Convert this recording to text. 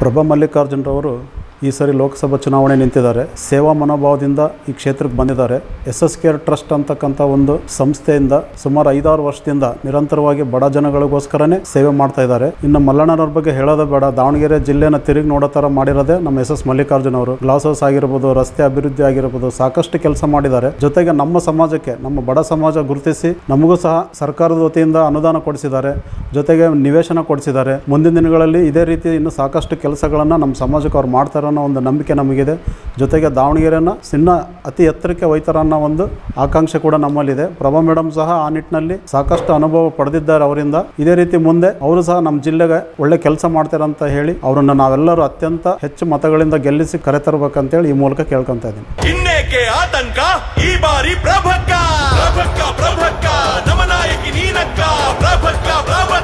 ಪ್ರಭಾ ಮಲ್ಲಿಕಾರ್ಜುನರವರು ಈ ಸರಿ ಲೋಕಸಭಾ ಚುನಾವಣೆ ನಿಂತಿದ್ದಾರೆ. ಸೇವಾ ಮನೋಭಾವದಿಂದ ಈ ಕ್ಷೇತ್ರಕ್ಕೆ ಬಂದಿದ್ದಾರೆ. SS ಕೇರ್ ಟ್ರಸ್ಟ್ ಅಂತಕ್ಕಂಥ ಒಂದು ಸಂಸ್ಥೆಯಿಂದ ಸುಮಾರು 5-6 ವರ್ಷದಿಂದ ನಿರಂತರವಾಗಿ ಬಡ ಜನಗಳಿಗೋಸ್ಕರನೇ ಸೇವೆ ಮಾಡ್ತಾ ಇದ್ದಾರೆ. ಇನ್ನು ಮಲ್ಲಣ್ಣನವ್ರ ಬಗ್ಗೆ ಹೇಳೋದೇ ಬೇಡ. ದಾವಣಗೆರೆ ಜಿಲ್ಲೆನ ತಿರುಗಿ ನೋಡೋ ಥರ ಮಾಡಿರೋದೇ ನಮ್ಮ SS ಮಲ್ಲಿಕಾರ್ಜುನ ಅವರು. ಗ್ಲಾಸ್ ಹೌಸ್ ಆಗಿರ್ಬೋದು, ರಸ್ತೆ ಅಭಿವೃದ್ಧಿ ಆಗಿರ್ಬೋದು, ಸಾಕಷ್ಟು ಕೆಲಸ ಮಾಡಿದ್ದಾರೆ. ಜೊತೆಗೆ ನಮ್ಮ ಸಮಾಜಕ್ಕೆ, ನಮ್ಮ ಬಡ ಸಮಾಜ ಗುರುತಿಸಿ ನಮಗೂ ಸಹ ಸರ್ಕಾರದ ವತಿಯಿಂದ ಅನುದಾನ ಕೊಡಿಸಿದ್ದಾರೆ. ಜೊತೆಗೆ ನಿವೇಶನ ಕೊಡಿಸಿದ್ದಾರೆ. ಮುಂದಿನ ದಿನಗಳಲ್ಲಿ ಇದೇ ರೀತಿ ಇನ್ನು ಸಾಕಷ್ಟು ಕೆಲಸಗಳನ್ನು ನಮ್ಮ ಸಮಾಜಕ್ಕೆ ಅವ್ರು ಮಾಡ್ತಾರೆ ಅನ್ನೋ ಒಂದು ನಂಬಿಕೆ ನಮಗಿದೆ. ಜೊತೆಗೆ ದಾವಣಗೆರೆನ ಅತಿ ಎತ್ತರಕ್ಕೆ ಒಯ್ತಾರೆ ಅನ್ನೋ ಒಂದು ಆಕಾಂಕ್ಷೆ ಕೂಡ ನಮ್ಮಲ್ಲಿದೆ. ಪ್ರಭಾ ಮೇಡಮ್ ಸಹ ಆ ನಿಟ್ಟಿನಲ್ಲಿ ಸಾಕಷ್ಟು ಅನುಭವ ಪಡೆದಿದ್ದಾರೆ ಅವರಿಂದ. ಇದೇ ರೀತಿ ಮುಂದೆ ಅವರು ಸಹ ನಮ್ಮ ಜಿಲ್ಲೆಗೆ ಒಳ್ಳೆ ಕೆಲಸ ಮಾಡ್ತಾರೆ ಅಂತ ಹೇಳಿ ಅವರನ್ನು ನಾವೆಲ್ಲರೂ ಅತ್ಯಂತ ಹೆಚ್ಚು ಮತಗಳಿಂದ ಗೆಲ್ಲಿಸಿ ಕರೆತರಬೇಕಂತೇಳಿ ಈ ಮೂಲಕ ಕೇಳ್ಕೊಂತ ಇದ್ದೀನಿ. ಇನ್ನೇಕೆ ಆತಂಕ, ಈ ಬಾರಿ ಪ್ರಭಕ್ಕ ನಮ್ಮ ನಾಯಕಿ ನೀನಕ್ಕ. ಪ್ರಭಕ್ಕ